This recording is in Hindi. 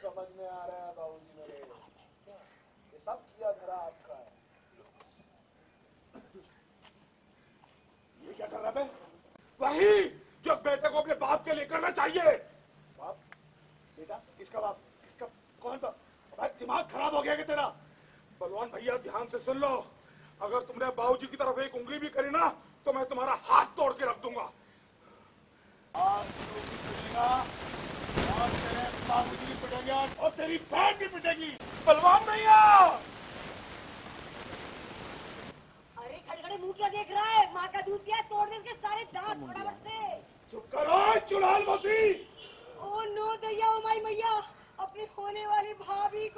समझ में आ रहा है बाबूजी मेरे, ये सब किया धरा आपका है। ये क्या कर रहा है? वही जो बेटे को अपने बाप के लिए करना चाहिए। बाप? बेटा? किसका बाप? किसका? कौन बाप? भाई दिमाग खराब हो गया कि तेरा? बलवान भैया ध्यान से सुन लो, अगर तुमने बाबूजी की तरफ एक उंगली भी करी ना तो मैं तुम्हारा हाथ तोड़ के रख दूंगा। आज तू भी पिटेगा और तेरे बाबूजी भी पिटेंगे और तेरी बहन भी पिटेगी। बलवान भैया! अरे खड़खड़े मुंह क्या देख रहा है? माँ का दूध पिया, तोड़ दे इसके सारे दांत फटाफट से। चुप करो चुड़ैल मौसी। ओ नो दैया, ओ माई मैया, अपनी होने वाली भाभी